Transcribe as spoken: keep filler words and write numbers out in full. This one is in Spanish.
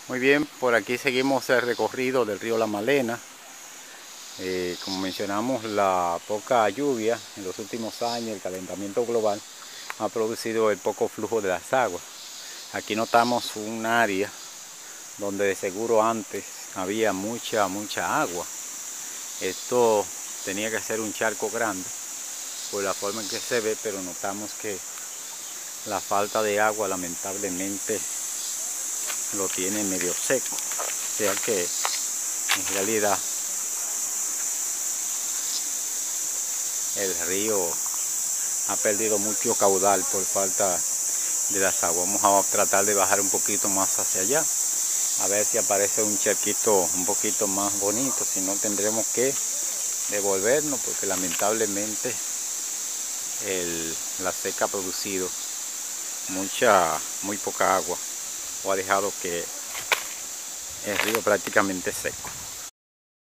Muy bien, por aquí seguimos el recorrido del río La Malena. Eh, como mencionamos, la poca lluvia en los últimos años, el calentamiento global, ha producido el poco flujo de las aguas. Aquí notamos un área donde de seguro antes había mucha, mucha agua. Esto tenía que ser un charco grande por la forma en que se ve, pero notamos que la falta de agua lamentablemente lo tiene medio seco. O sea que en realidad el río ha perdido mucho caudal por falta de las aguas. Vamos a tratar de bajar un poquito más hacia allá, a ver si aparece un charquito un poquito más bonito. Si no, tendremos que devolvernos porque lamentablemente el, la seca ha producido mucha, muy poca agua o ha dejado que el río prácticamente seco.